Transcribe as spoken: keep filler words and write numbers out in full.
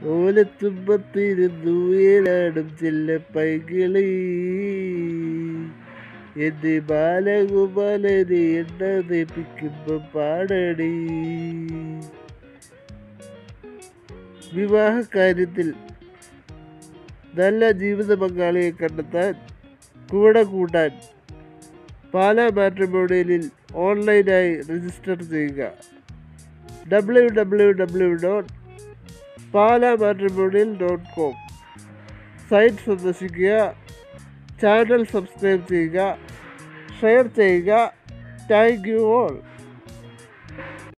ഓലത്തുമ്പത്തിരുന്നു ഏലാടും ചെല്ല പൈകിളി എന്റെ ബാലകുമാരനെ എണ്ണ തേപ്പിക്കുമ്പോ പാടടി. വിവാഹ കാര്യത്തിൽ നല്ല ജീവിത പങ്കാളിയെ കണ്ടെത്താൻ കൂടെ കൂട്ടാൻ പാലാ മാട്രിമോണിയലിൽ ഓൺലൈനായി രജിസ്റ്റർ ചെയ്യുക. W W W dot Pala matrimonial dot com site സന്ദർശിക്കുക. ചാനൽ സബ്സ്ക്രൈബ് ചെയ്യുക, ഷെയർ ചെയ്യുക. Thank you all.